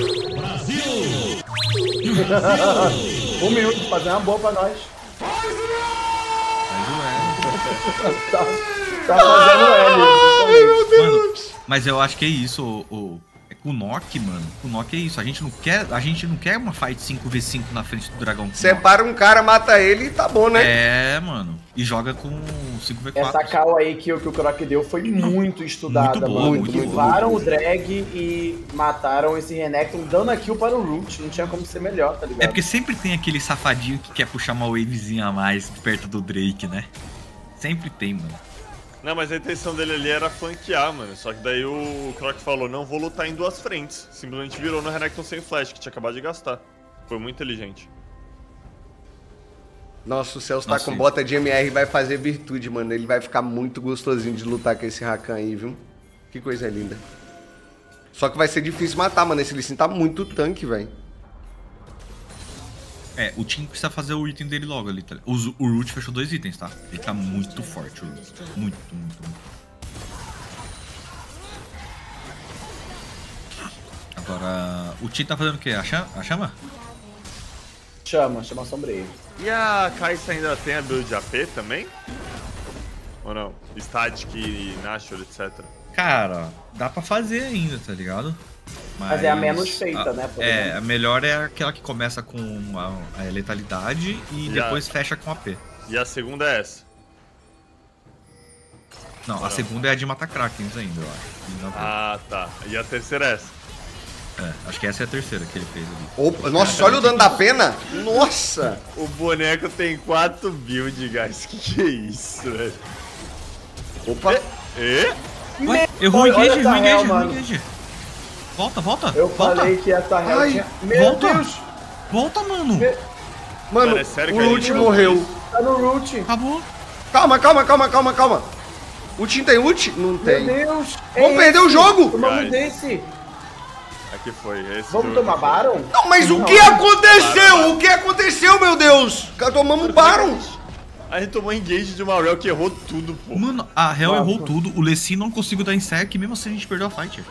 1 minuto pra fazer uma boa pra nós. Tá fazendo L. Ai, meu Deus. Mas eu acho que é isso, o Nock, mano. O Nock é isso. A gente não quer uma fight 5v5 na frente do dragão. Separa um cara, mata ele e tá bom, né? É, mano. E joga com 5v4. Essa call aí que o Croc deu foi muito estudada, Muito boa, mano. muito Levaram boa. o drag e mataram esse Renekton, dando a kill para o Root. Não tinha como ser melhor, tá ligado? É porque sempre tem aquele safadinho que quer puxar uma wavezinha a mais perto do Drake, né? Sempre tem, mano. Não, mas a intenção dele ali era flanquear, mano. Só que daí o Croc falou, não vou lutar em duas frentes. Simplesmente virou no Renekton sem flash, que tinha acabado de gastar. Foi muito inteligente. Nossa, o Celso tá Nossa, com sim. bota de MR e vai fazer virtude, mano. Ele vai ficar muito gostosinho de lutar com esse Rakan aí, viu? Que coisa linda. Só que vai ser difícil matar, mano. Esse Lee Sin tá muito tanque, velho. É, o time precisa fazer o item dele logo ali, tá? O Root fechou 2 itens, tá? Ele tá muito forte, o Root. Muito. Agora, o time tá fazendo o quê? A chama? Chama sombreio. E a Kai'Sa ainda tem a build AP também? Ou não? Static, Nashor, etc. Cara, dá pra fazer ainda, tá ligado? Mas é a menos feita, né? por exemplo. A melhor é aquela que começa com a letalidade e Já. depois fecha com AP. E a segunda é essa. Não, a segunda é a de matar Krakens ainda, eu acho. E não- Ah, tá. E a terceira é essa. acho que essa é a terceira que ele fez ali. Opa, nossa, olha o dano da pena. Nossa. O boneco tem 4 build, guys. Que é isso, velho? Opa. Ué, errou o olha engage, essa Hell, mano. Volta. Eu volta. falei que essa Hell Ai, tinha... Meu volta. Deus! Volta, mano. Mano, Mano, é sério que o a ult gente- morreu. Tá no Root. Acabou. Calma. O Tim tem ult? Não Meu tem. Deus! Vamos perder o jogo! Tomamos Guys. desse! Aqui foi. Esse Vamos jogo tomar aqui. Baron? Não, mas o que aconteceu? O que aconteceu, meu Deus? Tomamos um Baron. A gente tomou engage de uma Rel que errou tudo, pô. Mano, a Hell Nossa. errou tudo. O Lessie não conseguiu dar em sec, mesmo assim a gente perdeu a fight.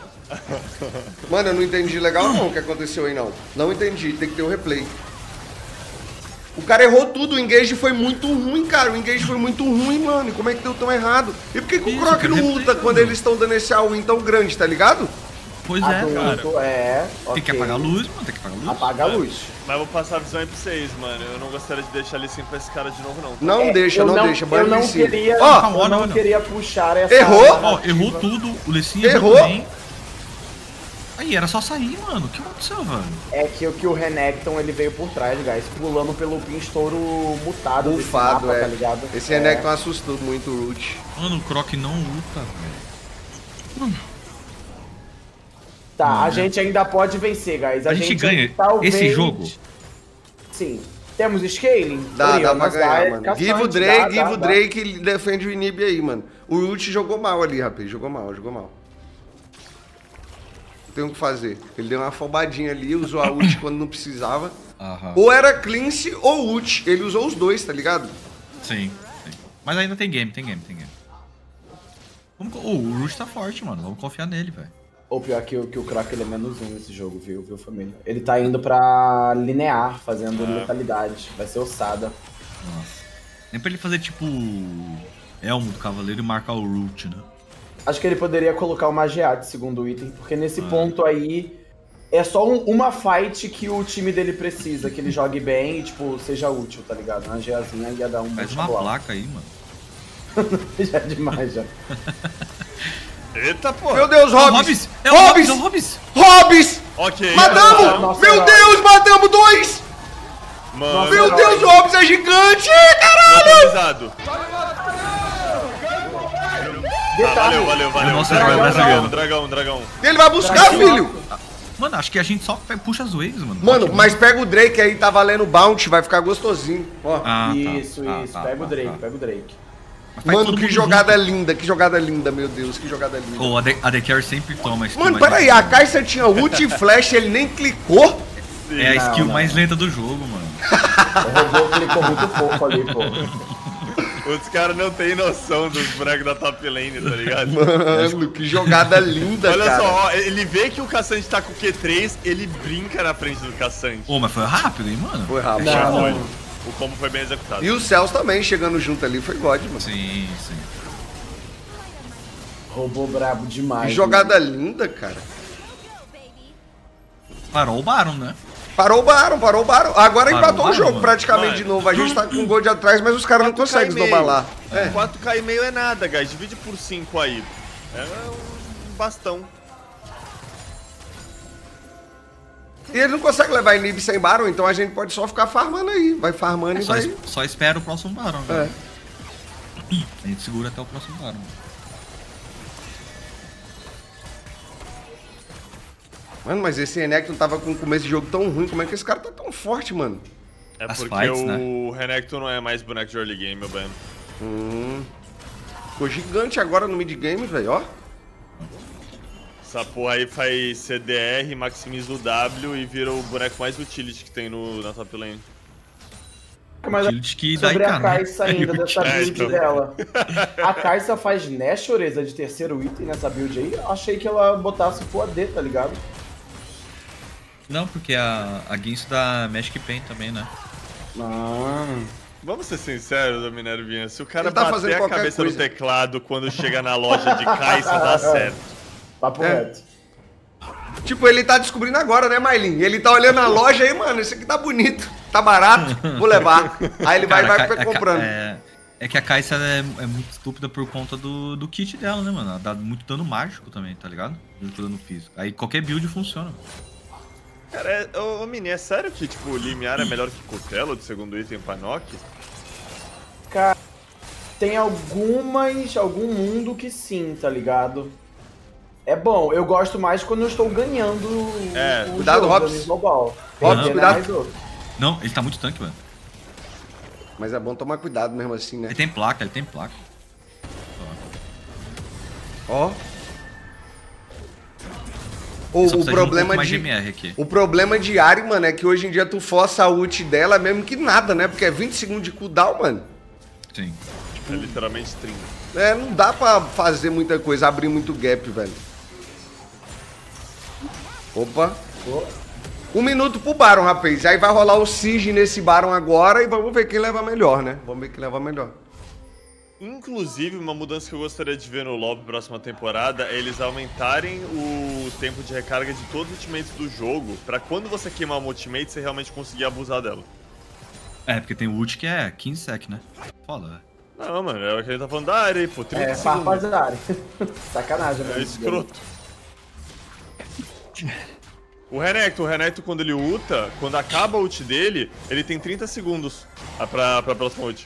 Mano, eu não entendi legal não o que aconteceu aí, não. Não entendi, tem que ter o replay. O cara errou tudo, o engage foi muito ruim, cara. O engage foi muito ruim, mano. E como é que deu tão errado? E por que, que o Croc não luta quando eles estão dando esse all-in tão grande, tá ligado? Pois é, cara. Tem que apagar a luz, mano. Tem que apagar a luz. Apaga a luz. Mas eu vou passar a visão aí pra vocês, mano. Eu não gostaria de deixar ele assim pra esse cara de novo, não. Não deixa, não deixa. Eu não queria, ó, eu não queria puxar essa... Errou. Ó, errou tudo. O Lessin errou também. Aí, era só sair, mano. O que aconteceu, velho? É que o Renekton, ele veio por trás, guys, pulando pelo pinstouro mutado desse Bufado, mapa, tá ligado? Esse Renekton assustou muito o Root. Mano, o Croc não luta, velho. Tá, a gente ainda pode vencer, guys. A gente ganha talvez... esse jogo? Sim. Temos scaling? Dá pra ganhar, mano. Give o Drake, ele defende o Inib aí, mano. O Root jogou mal ali, rapaz. Jogou mal. Tem o que fazer. Ele deu uma afobadinha ali, usou a ult quando não precisava. Ou era cleanse ou ult. Ele usou os dois, tá ligado? Sim. Mas ainda tem game. O Root tá forte, mano. Vamos confiar nele, velho. Ou pior que o Croc, ele é -1 nesse jogo, viu, família? Ele tá indo pra linear, fazendo letalidade. Vai ser ossada. Nossa. Nem pra ele fazer, tipo, Elmo do Cavaleiro e marcar o Root, né? Acho que ele poderia colocar o Magiá de segundo item, porque nesse ponto aí é só uma fight que o time dele precisa, que ele jogue bem e, tipo, seja útil, tá ligado? Uma Magiazinha ia dar um Faz uma placa aí, mano. Já é demais, já. Eita, pô. Meu Deus, Hobbs! Hobbs! Ok. Matamos! Meu Deus, matamos 2! Mano. Meu Deus, o Hobbs é gigante! Caralho! Valeu. Nossa, Dragão. Ele vai buscar, filho! Mano, acho que a gente só puxa as waves, mano. Mano, mas pega o Drake aí, tá valendo bounty, vai ficar gostosinho. Ó. Isso. Pega o Drake. Mano, que jogada linda, meu Deus, que jogada linda. Ou a The Carry sempre toma skill. Mano, peraí, a Kai'Sa tinha ult e flash, ele nem clicou? É a skill mais lenta do jogo, mano. O robô clicou muito pouco ali, pô. Os caras não tem noção dos bonecos da top lane, tá ligado? Mano, que jogada linda, Olha cara. só, ó, ele vê que o Caçante tá com o Q3, ele brinca na frente do Caçante. Ô, mas foi rápido, hein, mano? Foi rápido. O combo foi bem executado. E o Cells também chegando junto ali, foi God, mano. Sim. Robô brabo demais. Que jogada linda, cara. Parou o Baron, né? Parou o Baron. Agora empatou o jogo mano. praticamente de novo. A gente tá com um gol de atrás, mas os caras não conseguem esnobalar. 4K e meio é nada, guys. Divide por 5 aí. É um bastão. E ele não consegue levar Inib sem Baron, então a gente pode só ficar farmando aí. Vai farmando e vai... Só espera o próximo Baron, velho. A gente segura até o próximo Baron. Mano, mas esse Renekton tava com o começo de jogo tão ruim. Como é que esse cara tá tão forte, mano? É As porque fights, o Renekton não é mais boneco de early game, meu bem. Ficou gigante agora no mid game, velho, ó. Essa porra aí faz CDR, maximiza o W e vira o boneco mais utility que tem na top lane. Mas que sobre dá a Kai'Sa ainda, dessa build dela. A Kai'Sa faz Nashoreza de terceiro item nessa build aí? Eu achei que ela botasse Full AD, tá ligado? Não, porque a Guinness dá Magic Pain também, né? Vamos ser sinceros, Minervinha. Se o cara Ele tá bater fazendo a qualquer cabeça coisa. no teclado quando chega na loja de Kai'Sa, dá certo. Papo reto. Tipo, ele tá descobrindo agora, né, Mailin? Ele tá olhando a loja aí, mano, esse aqui tá bonito, tá barato, vou levar. Aí ele vai comprando. É que a Kai'Sa é muito estúpida por conta do kit dela, né, mano? Ela dá muito dano mágico também, tá ligado? Muito dano físico. Aí qualquer build funciona. Cara, ô Mini, é sério que, tipo, Limiar é melhor que Cutelo de segundo item pra Nock? Cara, tem algum mundo que sim, tá ligado? É bom, eu gosto mais quando eu estou ganhando o cuidado, jogo Hobbs. global. Hobbs, cuidado. Não, ele tá muito tanque, mano. Mas é bom tomar cuidado mesmo assim, né? Ele tem placa. Ó. O problema o problema de Ahri, mano, é que hoje em dia tu força a ult dela mesmo que nada, né? Porque é 20 segundos de cooldown, mano. Sim. É literalmente 30. É, não dá pra fazer muita coisa, abrir muito gap, velho. Opa. 1 minuto pro Baron, rapaz. Aí vai rolar o Siege nesse Baron agora e vamos ver quem leva melhor, né? Vamos ver quem leva melhor. Inclusive, uma mudança que eu gostaria de ver no LoL pra próxima temporada é eles aumentarem o tempo de recarga de todos os ultimates do jogo, pra quando você queimar uma ultimate, você realmente conseguir abusar dela. É, porque tem o ult que é 15 sec, né? Foda, velho. Não, mano, é o que ele tá falando da área aí, pô. 30 segundos. Farpa da área. Sacanagem, É né? escroto. O Renekton, quando ele ulta, quando acaba a ult dele, ele tem 30 segundos pra próxima ult.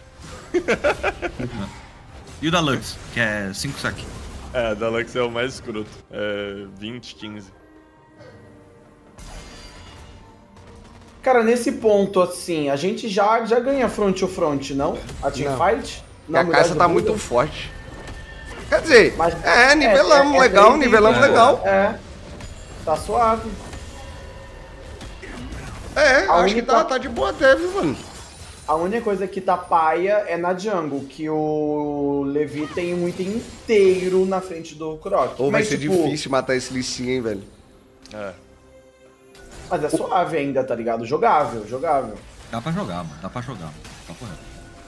E o da Lux, que é 5 sec. É, da Lux é o mais escroto. É 20, 15. Cara, nesse ponto, assim, a gente já ganha front to front, não? A teamfight? A Caixa tá muito forte. Quer dizer, Mas, nivelamos legal, nivelamos legal. É, tá suave. Acho que tá de boa até, viu, mano? A única coisa que tá paia é na jungle, que o Levi tem um item inteiro na frente do Croc. Ou vai ser difícil matar esse Lee Sin, hein, velho? É. Mas é suave ainda, tá ligado? Jogável. Dá pra jogar, mano. Dá pra jogar, mano. Tá correto.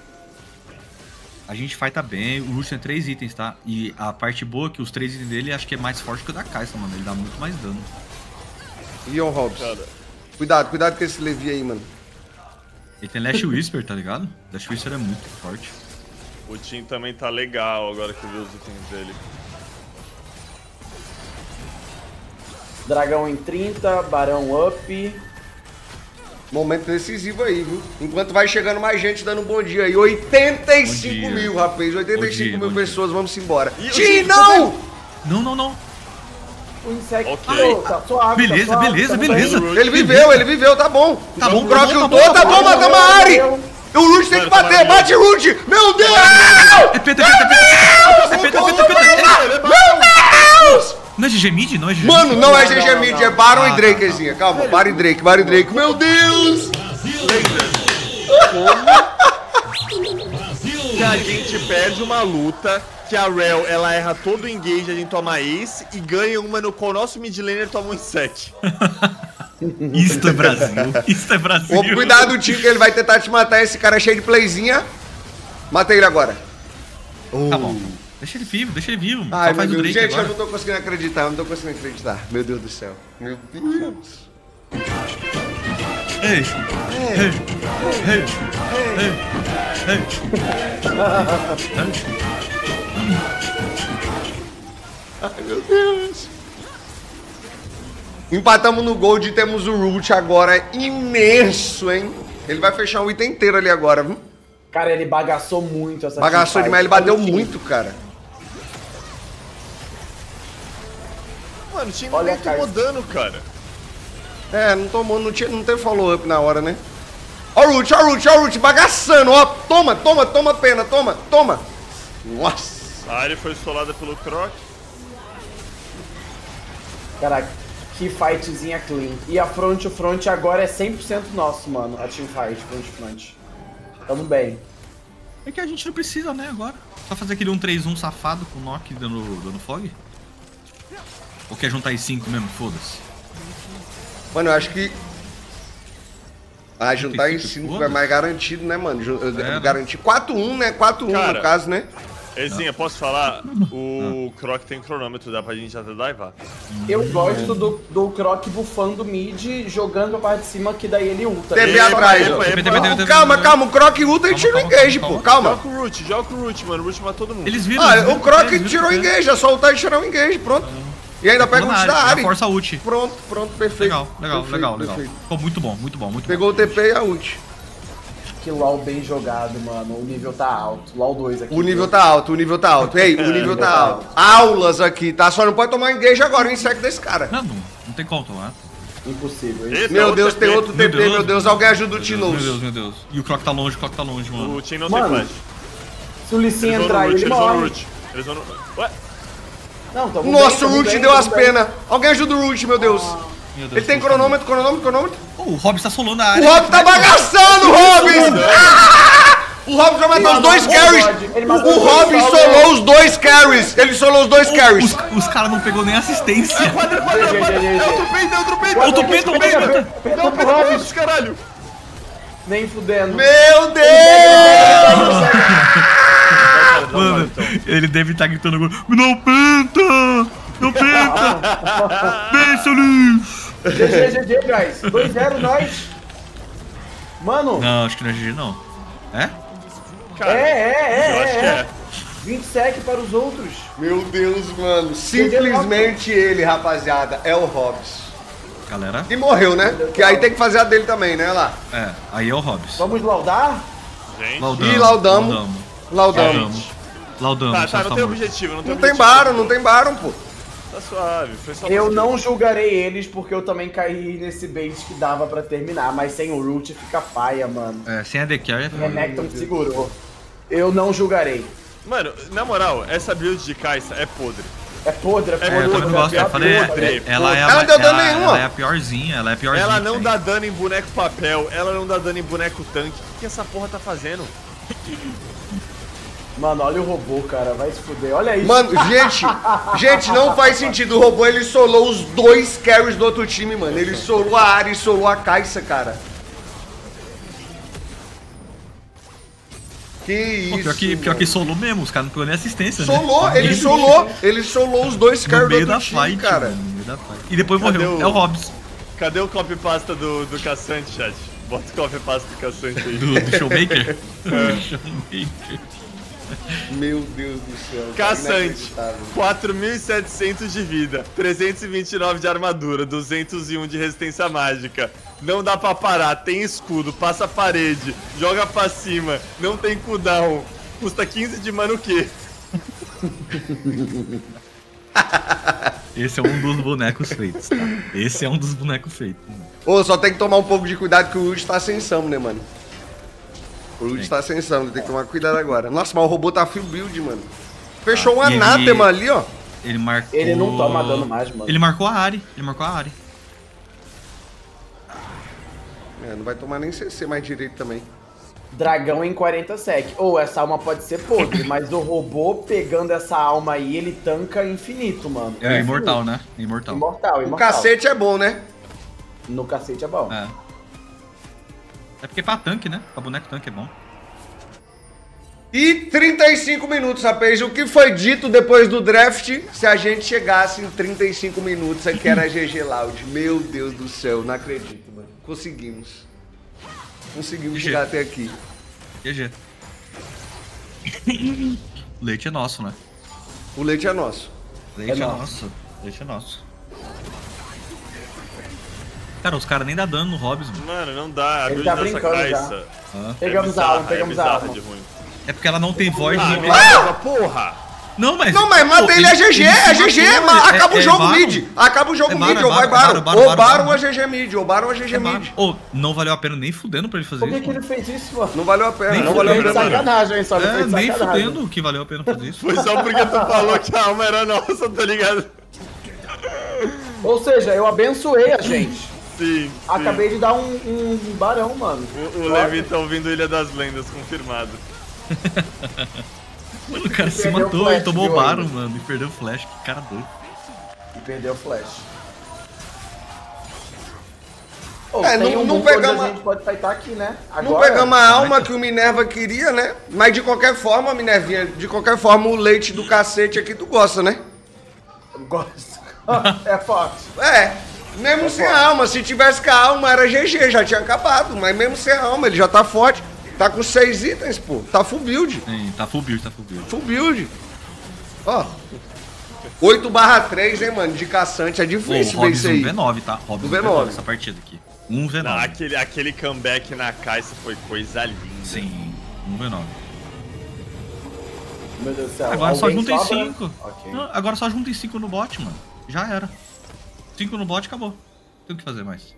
A gente fighta bem, o Lucian tem 3 itens, tá? E a parte boa é que os 3 itens dele acho que é mais forte que o da Kai'Sa, mano. Ele dá muito mais dano. Leon Hobbs. Cuidado com esse Levi aí, mano. Ele tem Lash Whisper, tá ligado? Lash Whisper é muito forte. O Tim também tá legal agora que eu vi os itens dele. Dragão em 30, Barão up. Momento decisivo aí, viu? Enquanto vai chegando mais gente dando um bom dia aí. 85 mil, rapaz. 85 mil pessoas, vamos embora. Tim, não! Não. O Insect Ok. tá suave. Beleza. Ele viveu, tá bom. Tá bom, O Croc tá lutou, tá bom, mata a Mari! O Root tem que bater, bate Root! Meu Deus! É peta. Meu Deus! Não é GG Mid? Não é GG Mid? Mano, não é GG Mid, é Baron e Drakezinha. Calma, Baron e Drake. Meu Deus! Que a gente perde uma luta que a Rell, ela erra todo o engage, a gente toma ace e ganha uma no qual o nosso mid laner toma um sec. Isso é Brasil. Ô, cuidado, Tim, que ele vai tentar te matar. Esse cara é cheio de playzinha. Matei ele agora. Tá bom. Deixa ele vivo. Ai, Só faz meu o Deus. Drake Gente, agora. eu não tô conseguindo acreditar. Meu Deus do céu. Meu Deus. Ei. Ai, meu Deus. Empatamos no Gold e temos o Root agora imenso, hein? Ele vai fechar o item inteiro ali agora, viu? Cara, ele bagaçou muito essa Bagaçou demais, ele bateu muito, cara. Mano, o time Olha não tomou dano, cara. É, não tomou, não teve follow-up na hora, né? Ó o Root, bagaçando, ó. Toma pena, toma. Nossa. A área foi solada pelo Croc. Caraca, que fightzinha clean. E a front to front agora é 100% nosso, mano. A teamfight, front to front. Tamo bem. É que a gente não precisa, né, agora. Só fazer aquele 1-3-1 safado com o Nock dando fog? Ou quer juntar aí 5 mesmo? Foda-se. Mano, eu acho que... juntar em 5 é mais garantido, né, mano? Garantir 4-1, né? 4-1 Cara, no caso, né? Ezinha, posso falar? O Croc tem cronômetro, dá pra gente até divar. Eu gosto do Croc bufando mid, jogando pra parte de cima, que daí ele ulta. TP atrás, ó. Calma, o Croc ulta e tira o engage, pô. Calma. Joga com o Root, mano. O Root mata todo mundo. Eles viram. O Croc tirou o engage, é só ultar e tirar o engage, pronto. E ainda pega o ult da área. Força a ult. Pronto, perfeito. Legal. Perfeito. Pô, muito bom. Pegou o TP e a ult. Que LoL bem jogado, mano. O nível tá alto. LoL 2 aqui. O nível tá alto. Ei, o nível tá alto. Aulas aqui, tá? Só não pode tomar engage agora, o insect desse cara. Não tem como tomar. Impossível. Meu Deus, tem outro TP, meu Deus. Alguém ajuda o Tinoz. Meu Deus. E o Croc tá longe, mano. O Tim não tem flash. Se o Lee Sin entrar, ele morre. Eles vão no... Ué? Não, tamo Nossa, o bem, Root deu tamo as bem. penas. Alguém ajuda o Root, meu Deus. Meu Deus. Ele tem cronômetro. O Hobbs tá solando a O área. Hobbs tá bagaçando, Hobbs! O Hobbs vai matar os 2 carries! O Hobbs solou os 2 carries! Ele solou os 2 carries! Os caras não pegou nem assistência. Eu tropei! Outro penta, outro penta! Não, pelo Hobbs, caralho! Nem fudendo. Meu Deus! Mano, ele deve estar gritando agora. Não penta! Não penta! Pensa, lixo! GG, guys. 2-0 nós. Mano. Não, acho que não é GG não. É? Cara, eu acho que é. 20 sec para os outros. Meu Deus, mano. Simplesmente ele, rapaziada. É o Hobbs. Galera. E morreu, né? Que aí tem que fazer a dele também, né? Lá. É, aí é o Hobbs. Vamos laudar? Gente. E laudamos. Laudamos. Tá, não tem objetivo, não tem Não tem objetivo. Baron, não tem Baron, pô. Tá suave, foi só Eu pra- não julgarei eles porque eu também caí nesse bait que dava pra terminar, mas sem o root fica paia, mano. É, sem a The Carry. Renekton segurou. Eu não julgarei. Mano, na moral, essa build de Kai'Sa é podre. É podre, é É, podre. Eu também não gosto, eu falei, podre. ela é Ela não deu dano nenhum, ó. ela é a piorzinha, ela é a piorzinha. Ela que não tem. dá dano em boneco papel, ela não dá dano em boneco tanque. O que essa porra tá fazendo? Mano, olha o robô, cara, vai se fuder. Olha isso. Mano, gente, não faz sentido. O robô, ele solou os dois carries do outro time, mano. Ele solou a Ahri e solou a Kai'Sa, cara. Que Pô, isso, pior que solou mesmo, os caras não pegou nem assistência, solou, né? ele solou os dois No carries do meio outro da time, fight, cara. mano, no meio da fight. E depois Cadê morreu, o- é o Hobbs, Cadê o copy pasta do Caçante, chat? Bota o copy pasta do Caçante aí. do Showmaker. Do Showmaker. Meu Deus do céu. Caçante, inacreditável. 4.700 de vida, 329 de armadura, 201 de resistência mágica. Não dá pra parar, tem escudo, passa a parede, joga pra cima, não tem cooldown, custa 15 de mana o quê? Esse é um dos bonecos feitos, tá? Esse é um dos bonecos feitos. Ô, só tem que tomar um pouco de cuidado que o Rude tá sem summon, né, mano? O Rude tá sem summon, tem que tomar cuidado agora. Nossa, mas o robô tá full build, mano. Fechou um e ele- anátema ali, ó. Ele marcou... Ele não toma dano mais, mano. Ele marcou a Ahri, É, não vai tomar nem CC mais direito também. Dragão em 40 sec. Ou essa alma pode ser podre, mas o robô pegando essa alma aí, ele tanca infinito, mano. É, imortal, né? Imortal. Imortal. O cacete é bom, né? No cacete é bom. É. É porque pra tanque, né? Pra boneco tanque é bom. E 35 minutos, rapaz. O que foi dito depois do draft? Se a gente chegasse em 35 minutos, aqui era GG Loud. Meu Deus do céu, não acredito, mano. Conseguimos. Conseguimos GG. chegar até aqui. GG. Leite é nosso, né? O leite é nosso. Leite é nosso. Leite é nosso. Cara, os caras nem dá dano no Hobbs, mano. Mano, não dá, a Ele build tá dessa brincando Kai'Sa Pegamos a alma, pegamos a bizarra alma. de ruim. É porque ela não tem voz Ah, nem me leva, porra! Não, mas mata ele, é GG, é GG, acaba o jogo mid. Acaba o jogo mid, ou vai Baron. Ou Baron a GG mid, ou Baron a GG mid. Ô, não valeu a pena nem fudendo pra ele fazer Por que isso. que ele fez isso, mano? Não valeu a pena, Nem não Ele valeu a fez de pena. sacanagem, só ele É, fez de nem sacanagem. fudendo que valeu a pena fazer isso. Foi só porque tu falou que a alma era nossa, tá ligado? Ou seja, eu abençoei a gente. Sim. Acabei de dar um barão, mano. O Levi tá ouvindo Ilha das Lendas, confirmado. Mano, o cara se Perdeu o matou, flash, ele tomou viu, Baron, ainda. mano, e perdeu o flash, que cara doido. E perdeu o flash. Ô, É, tem não- um não mundo pegamos- onde a gente pode fightar aqui, né? Não Agora, pegamos a alma que o Minerva queria, né? Mas de qualquer forma, Minervinha, de qualquer forma, o leite do cacete aqui tu gosta, né? Gosto. É forte. É, mesmo sem a alma. Se tivesse com a alma, era GG, já tinha acabado. Mas mesmo sem a alma, ele já tá forte. Tá com 6 itens, pô. Tá full build. Sim, tá full build, tá full build. Full build. Ó. 8/3, hein, mano? De caçante. É Ô, difícil ver Hobbs isso aí. V9, tá? Hobbs Um V9. essa partida aqui. Um V9. Não, aquele comeback na Kai'Sa foi coisa linda. Sim, um V9. Meu Deus do céu. Agora só alguém juntem sobra? 5. Ok. Agora só juntem 5 no bot, mano. Já era. 5 no bot, acabou. Não tem o que fazer mais.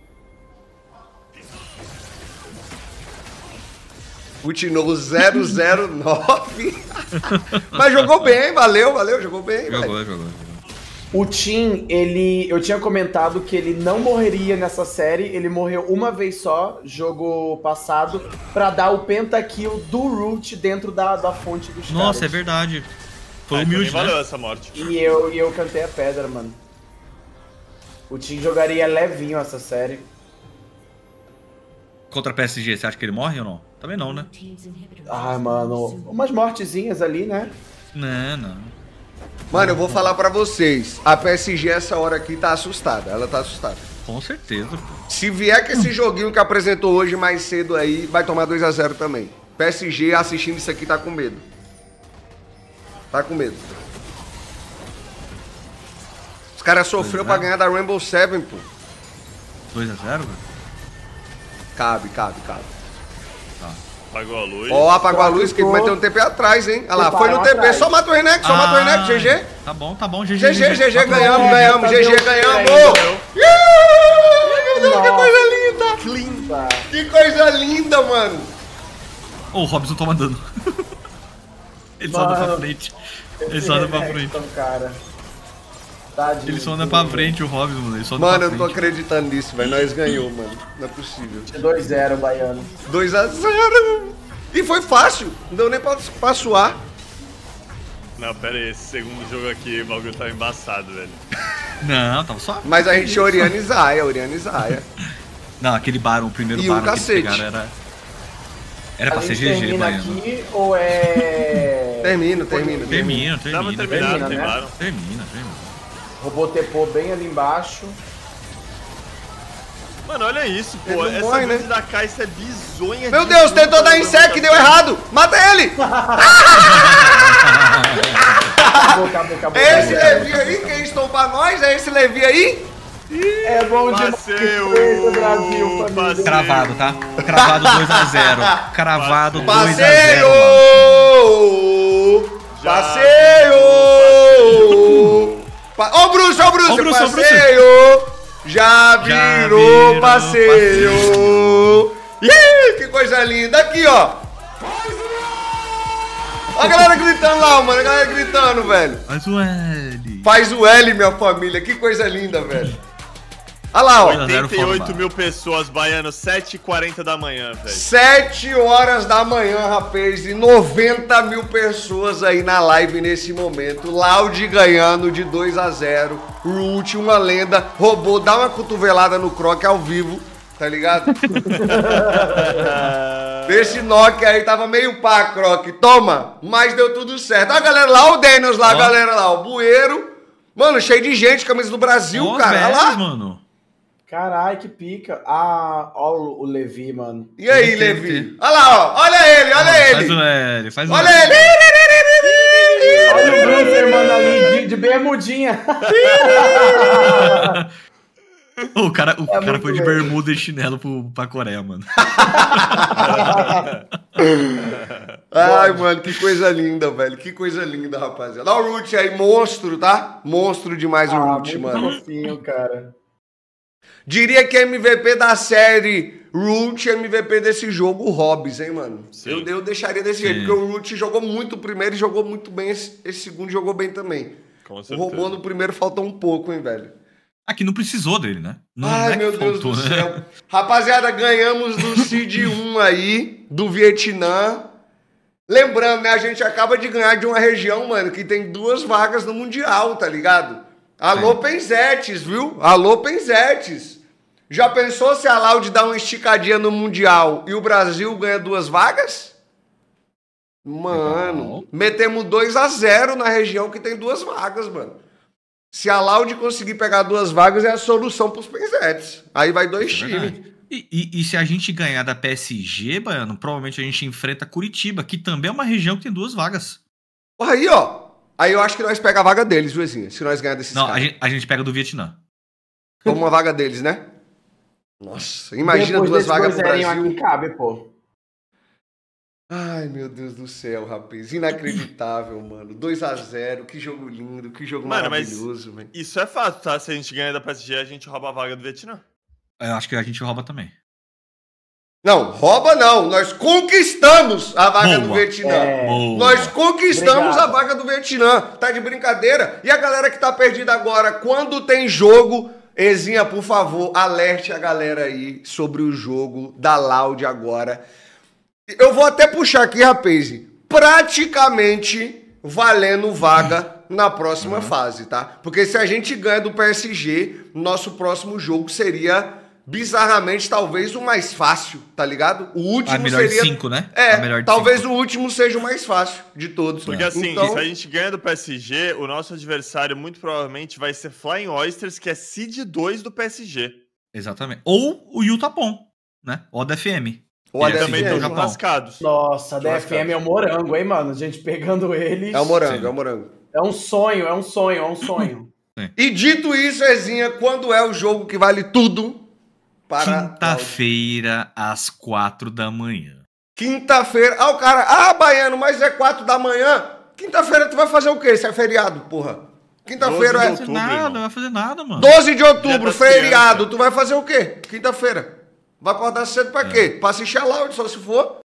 Continuou 009. Mas jogou bem, valeu, jogou bem. velho. Jogou. O Tim, eu tinha comentado que ele não morreria nessa série, ele morreu uma vez só, jogo passado, pra dar o pentakill do Root dentro da fonte dos Nossa, é caras. verdade. Foi Também humilde, valeu né? essa morte. E eu cantei a pedra, mano. O time jogaria levinho essa série. Contra a PSG, você acha que ele morre ou não? Também não, né? Ai, mano, umas mortezinhas ali, né? Não. Mano, eu vou falar pra vocês. A PSG essa hora aqui tá assustada. Ela tá assustada. Com certeza, pô. Se vier com esse joguinho que apresentou hoje mais cedo aí, vai tomar 2-0 também. PSG assistindo isso aqui tá com medo. Tá com medo. Os caras sofreu pra ganhar da Rainbow Seven, pô. 2-0, velho? Cabe. Apagou a luz. Ó, apagou a luz, que vai ter um TP atrás, hein? Olha lá, foi no TP. Só mata o Renek, GG. Tá bom, GG. GG, ganhamos, GG, ganhamos. Meu Deus, que coisa linda. Que coisa linda, mano. Ô, o Robson toma dano. Ele só anda pra frente. Ele só anda pra frente. Cara. Tadinho, ele só anda pra frente, o Robson, mano. Ele só anda mano, pra eu tô acreditando nisso, velho. Nós ganhou, mano. Não é possível. 2-0, baiano. 2-0. E foi fácil. Não deu nem pra suar. Não, pera aí. Esse segundo jogo aqui, o bagulho tava embaçado, velho. Não, tava só. Mas a gente Oriana e Zaya. Não, aquele Baron, o primeiro E Baron o que eles cacete. pegaram era pra ser GG, baiano. Aqui ou é... Termina. Dá pra terminar, né? terminaram. Termina. Robô tepou bem ali embaixo. Mano, olha isso, pô. Ele não Essa morre, build né? da Kai'Sa é bizonha. Meu Deus, tentou dar insect, deu errado. Mata ele. Acabou. É esse Levi aí, quem estou pra nós? É esse Levi aí? É bom demais. Passeio, Brasil, família. passeio. Cravado, tá? Cravado 2-0. Cravado 2-0. Passeio! Ô, Bruce, passeio! Já virou passeio! Ih, que coisa linda! Aqui, ó! Olha a galera gritando lá, mano. A galera gritando, velho. Faz o L. Faz o L, minha família. Que coisa linda, velho. Olha lá, ó. 88 mil pessoas, baiano, 7h40 da manhã, velho. 7 horas da manhã, rapaz, e 90 mil pessoas aí na live nesse momento. Loud ganhando de 2-0. Root, uma lenda. Robô, dá uma cotovelada no Croc ao vivo, tá ligado? Esse Nokia aí tava meio pá, Croc. Toma, mas deu tudo certo. A galera lá, o Daniels lá, a galera lá, o Bueiro. Mano, cheio de gente, camisa do Brasil, cara. Olha lá. Mano. Caralho, que pica. Ah, olha o Levi, mano. E aí, Levi? Olha lá, ó. Olha ele. Faz o L, faz o L. Olha ele. Olha o Bruce, mano, ali de bermudinha. O cara foi de bem. bermuda e chinelo pra Coreia, mano. Ai, mano, que coisa linda, velho. Que coisa linda, rapaziada. Olha o Root aí, monstro, tá? Monstro demais o Root, muito mano. fofinho, cara. Diria que MVP da série Root e MVP desse jogo, o Hobbs, hein, mano? Eu deixaria desse jeito, porque o Root jogou muito o primeiro e jogou muito bem. Esse segundo jogou bem também. Com O certeza. Robô no primeiro faltou um pouco, hein, velho? Aqui não precisou dele, né? Não Ai, é que meu Deus faltou, do né? céu. Rapaziada, ganhamos do Seed 1 aí, do Vietnã. Lembrando, né, a gente acaba de ganhar de uma região, mano, que tem 2 vagas no Mundial, tá ligado? Alô, Penzetes, viu? Alô, Penzetes. Já pensou se a Loud dá uma esticadinha no Mundial e o Brasil ganha 2 vagas? Mano, metemos 2-0 na região que tem 2 vagas, mano. Se a Loud conseguir pegar 2 vagas, é a solução pros Penzetes. Aí vai 2 times. E se a gente ganhar da PSG, Baiano, provavelmente a gente enfrenta Curitiba, que também é uma região que tem 2 vagas. Aí, ó. Aí eu acho que nós pegamos a vaga deles, Juizinho, se nós ganhar desses Não, caras. a gente pega do Vietnã. Toma uma vaga deles, né? Nossa, imagina 2 vagas pro Brasil. Aqui cabe, pô. Ai, meu Deus do céu, rapaz. Inacreditável, mano. 2-0, que jogo lindo, que jogo maravilhoso, velho. Isso é fato, tá? Se a gente ganhar da PSG, a gente rouba a vaga do Vietnã. Eu acho que a gente rouba também. Não, rouba não. Nós conquistamos a vaga do Vietnã. Boa. Nós conquistamos Obrigado. a vaga do Vietnã. Tá de brincadeira? E a galera que tá perdida agora, quando tem jogo, Ezinha, por favor, alerte a galera aí sobre o jogo da Loud agora. Eu vou até puxar aqui, rapaz. Praticamente valendo vaga na próxima fase, tá? Porque se a gente ganha do PSG, nosso próximo jogo seria, bizarramente, talvez o mais fácil, tá ligado? O último a melhor seria... de 5, né? É, a melhor de talvez 5. o último seja o mais fácil de todos. Porque assim, então... se a gente ganha do PSG, o nosso adversário muito provavelmente vai ser Flying Oysters, que é seed 2 do PSG. Exatamente. Ou o Yutapon, né? Ou a DFM. Ou a Eles DFM. também estão Japão. churrascados. Nossa, a DFM é o morango, hein, mano? A gente pegando eles. É o morango, Sim. é o morango. É um sonho, é um sonho, é um sonho. E dito isso, Ezinha, quando é o jogo que vale tudo para... Quinta-feira, às 4 da manhã. Quinta-feira. Ah, o cara... Ah, Baiano, mas é 4 da manhã. Quinta-feira tu vai fazer o quê? Se é feriado, porra. Quinta-feira Doze é... de outubro, Nada, irmão. não vai fazer nada, mano. 12 de outubro, Dia das feriado. crianças. Tu vai fazer o quê? Quinta-feira. Vai acordar cedo pra quê? Pra assistir a Loud, só se for.